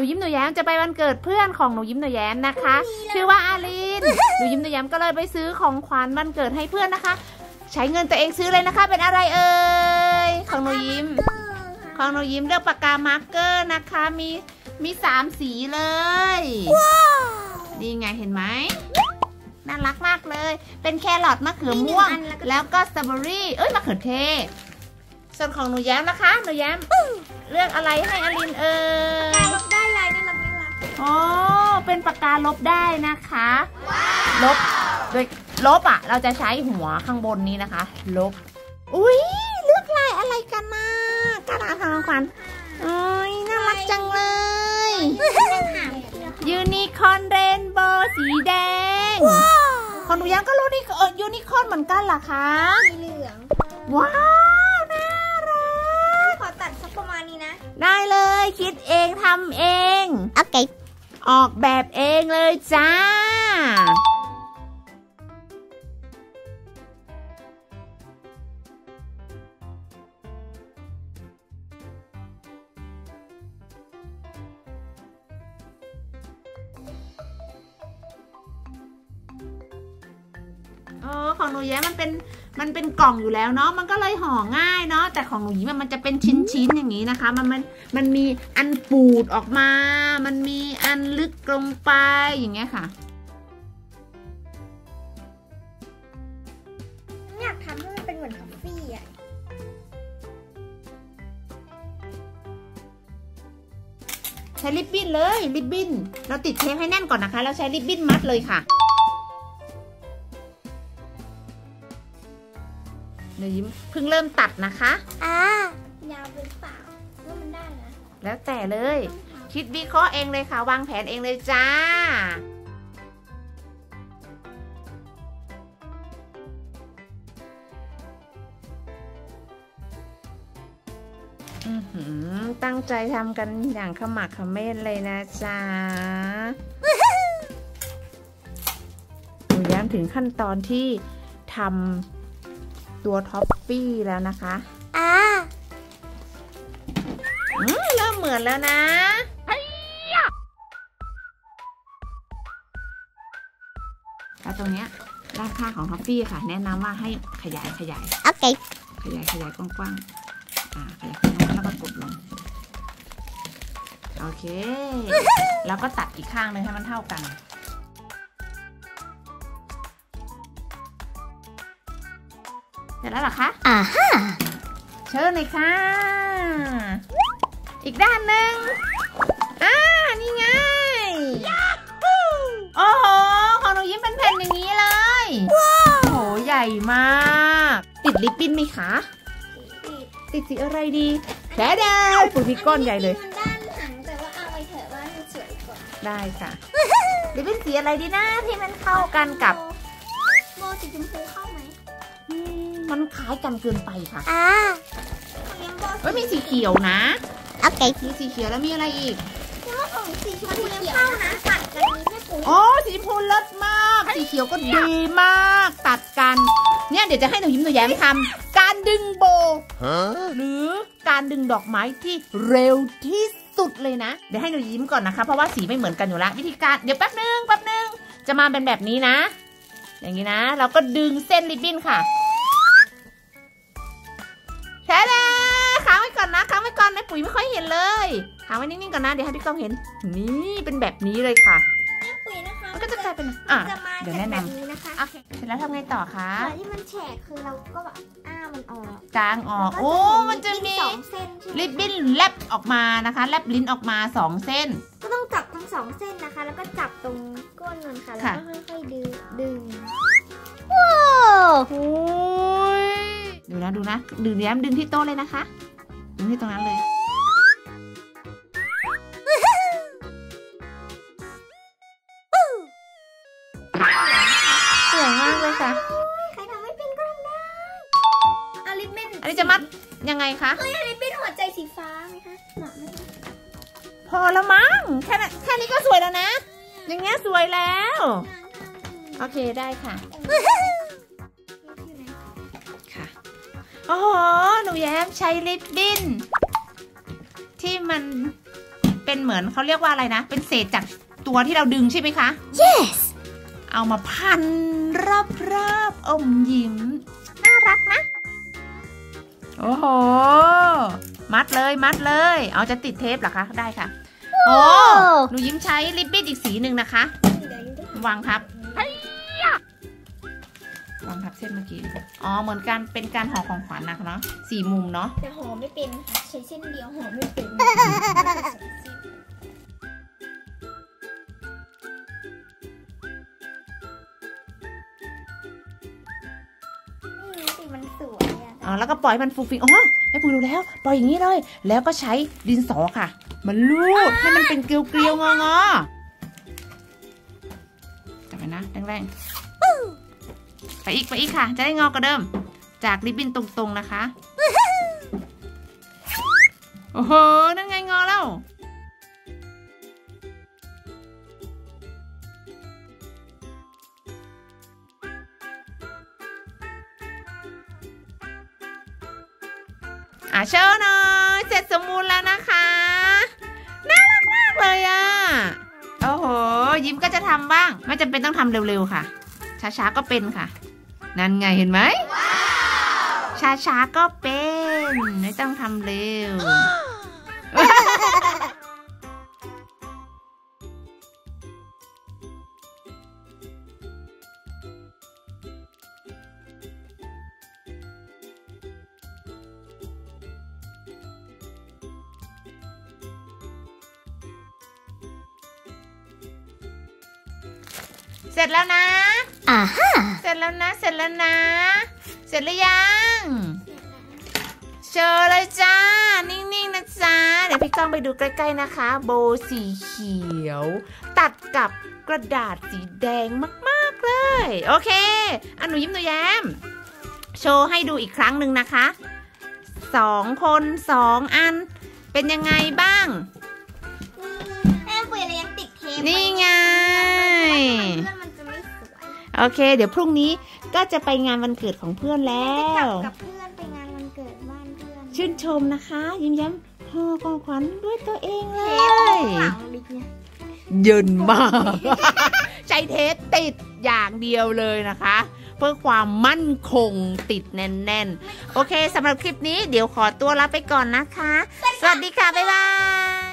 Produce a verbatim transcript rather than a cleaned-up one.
นูยิ้มหนูแย้มจะไปวันเกิดเพื่อนของหนูยิ้มหนูแย้มนะคะชื่อว่าอาลินหนูยิ้มหนูแย้มก็เลยไปซื้อของขวัญวันเกิดให้เพื่อนนะคะใช้เงินตัวเองซื้อเลยนะคะเป็นอะไรเอ่ยของหนูยิ้มของหนูยิ้มเลือกปากกามาร์กเกอร์นะคะมีมีสามสีเลยนี่ไงเห็นไหมน่ารักมากเลยเป็นแครอทมะเขือม่วงแล้วก็สตรอเบอรี่เอ้ยมะเขือเทศส่วนของหนูแย้มนะคะหนูแย้มเลือกอะไรให้อลินเอ่ยลบได้เลยน่ารักน่ารักอ๋อเป็นปากกาลบได้นะคะลบโดยลบอ่ะเราจะใช้หัวข้างบนนี้นะคะลบอุ้ยเลือกลายอะไรกันนะกระดาษทางขวัญโอ้ยน่ารักจังเลยยูนิคอร์นเรนโบว์สีแดงของหนูแย้มก็รู้นี่เออยูนิคอร์นเหมือนกันเหรอคะสีเหลืองว้าวน่ารักขอตัดสักประมาณนี้นะได้เลยคิดเองทำเองโอเคออกแบบเองเลยจ้าเออของหนูแย้มมันเป็นมันเป็นกล่องอยู่แล้วเนาะมันก็เลยห่อง่ายเนาะแต่ของหนูยิ้มมันจะเป็นชิ้นๆอย่างนี้นะคะมันมันมันมีอันปูดออกมามันมีอันลึกลงไปอย่างเงี้ยค่ะอยากทำให้มันเป็นเหมือนคอฟฟี่อ่ะใช้ริบบิ้นเลยริบบิ้นเราติดเทปให้แน่นก่อนนะคะแล้วใช้ริบบิ้นมัดเลยค่ะหนูยิ้มเพิ่งเริ่มตัดนะคะอ่ายาวเป็นเปล่าว่ามันได้นะแล้วแต่เลยคิดวิเคราะห์เองเลยค่ะวางแผนเองเลยจ้าอือหือตั้งใจทำกันอย่างขมักเขม้นเลยนะจ๊ะหนูย้ำถึงขั้นตอนที่ทำตัวท็อปปี้แล้วนะคะอ่าเริ่มเหมือนแล้วนะแล้วตรงเนี้ยด้านข้างของท็อปปี้ค่ะแนะนำว่าให้ขยายขยายโอเคขยายขยายกว้างๆอ่าขยายกว้างๆแล้วก็กดลงโอเคแล้วก็ตัดอีกข้างนึงให้มันเท่ากันเสร็จแล้วเหรอคะอ่าฮะเชิญเลยค่ะอีกด้านหนึ่งอ่านี่ไงโอ้โหของหนูยิ้มเป็นแผ่นอย่างนี้เลยว้าวโหใหญ่มากติดลิปบิ้นไหมคะติดสีอะไรดีแดดๆปุ๋ยก้อนใหญ่เลยด้านหางแต่ว่าเอาไว้เถอะว่ามันสวยกว่าได้ค่ะลิปบิ้นสีอะไรดีนะที่มันเข้ากันกับโบสีชมพูเข้าไหมมันคล้ายกันเกินไปค่ะอ่าเฮ้ยมีสีเขียวนะโอเคมีสีเขียวแล้วมีอะไรอีกสีชมพูยังเข้านะตัดกันนี้แม่ปุ๋ยโอ้สีชมพูเลิศมากสีเขียวก็ดีมากตัดกันเนี่ยเดี๋ยวจะให้หนูยิ้มหนูแย้มทำการดึงโบหรือการดึงดอกไม้ที่เร็วที่สุดเลยนะเดี๋ยวให้หนูยิ้มก่อนนะคะเพราะว่าสีไม่เหมือนกันอยู่แล้ววิธีการเดี๋ยวแป๊บนึงแป๊บนึงจะมาเป็นแบบนี้นะอย่างนี้นะเราก็ดึงเส้นริบบิ้นค่ะแค่เลยค้างไว้ก่อนนะค้างไว้ก่อนแม่ปุ๋ยไม่ค่อยเห็นเลยค้างไว้นิ่งๆก่อนนะเดี๋ยวให้พี่ก้องเห็นนี่เป็นแบบนี้เลยค่ะแม่ปุ๋ยนะคะมันก็จะกลายเป็นอ่ะเดี๋ยวแนะนำนี้นะคะโอเคเสร็จแล้วทำไงต่อคะที่มันแฉกคือเราก็แบบอ้ามันออกกางออกโอ้มันจะมีริบบิ้นแลบออกมานะคะแลบลิ้นออกมาสองเส้นก็ต้องจับทั้งสองเส้นนะคะแล้วก็จับตรงก้นมันค่ะแล้วก็ค่อยๆดึงดึงว้าวโอ้ยดูนะดูนะดึงแย้มดึงที่โต๊ะเลยนะคะดึงที่ตรงนั้นเลยสวยมากเลยค่ะใครทำไม่เป็นก็ทำได้เอาลิปบิ้นอันนี้จะมัดยังไงคะเฮ้ยลิปบิ้นหัวใจสีฟ้าไหมคะเหมาะไหมคะพอแล้วมั้งแค่แค่นี้ก็สวยแล้วนะอย่างเงี้ยสวยแล้วโอเคได้ค่ะค่ะโอ้โหหนูแย้มใช้ลิปบิ้นที่มันเป็นเหมือนเขาเรียกว่าอะไรนะเป็นเศษจากตัวที่เราดึงใช่ไหมคะ yes เอามาพันรอบๆอมยิ้มน่ารักนะโอ้โหมัดเลยมัดเลยเอาจะติดเทปเหรอคะได้ค่ะโอ้หนูยิ้มใช้ลิปบิ้นอีกสีหนึ่งนะคะวางทับวางทับเส้นเมื่อกี้อ๋อเหมือนกันเป็นการห่อของขวัญนะคะเนาะสี่มุมเนาะแต่ห่อไม่เป็นค่ะใช้เส้นเดียวห่อไม่เป็นมันสวยอ่ะอ๋อแล้วก็ปล่อยมันฟูฟิงอ๋อให้ปูดูแล้วปล่อยอย่างนี้เลยแล้วก็ใช้ดินสอค่ะมันลูดให้มันเป็นเกลียวๆงอๆจับไปนะแรงๆไปอีกไปอีกค่ะจะได้งอกว่าเดิมจากริบบิ้นตรงๆนะคะโอ้โหนั่นไงงอแล้วอ่ะโชว์หน่อยเสร็จสมบูรณ์แล้วนะคะน่ารักมากเลยอ่ะโอ้โหยิ้มก็จะทำบ้างไม่จำเป็นต้องทำเร็วๆค่ะช้าๆก็เป็นค่ะนั่นไงเห็นไหมช้าๆก็เป็นไม่ต้องทำเร็วเสร็จแล้วนะอ่าฮะเสร็จแล้วนะเสร็จแล้วนะเสร็จหรือยังเจอเลยจ้านิ่งๆนะจ้าเดี๋ยวพี่ก้องไปดูใกล้ๆนะคะโบสีเขียวตัดกับกระดาษสีแดงมากๆเลยโอเคอ่ะหนูยิ้มหนูแย้มโชว์ให้ดูอีกครั้งหนึ่งนะคะสองคนสองอันเป็นยังไงบ้างแม่ปุ๋ยเลยยังติดเทปนี่ไงโอเคเดี๋ยวพรุ่งนี้ก็จะไปงานวันเกิดของเพื่อนแล้วกับเพื่อนไปงานวันเกิดบ้านเพื่อนชื่นชมนะคะยิ้มแย้มห่อของขวัญด้วยตัวเองเลยเยินมากใช้เทปติดอย่างเดียวเลยนะคะเพื่อความมั่นคงติดแน่นๆโอเคสำหรับคลิปนี้เดี๋ยวขอตัวลาไปก่อนนะคะสวัสดีค่ะบ๊ายบาย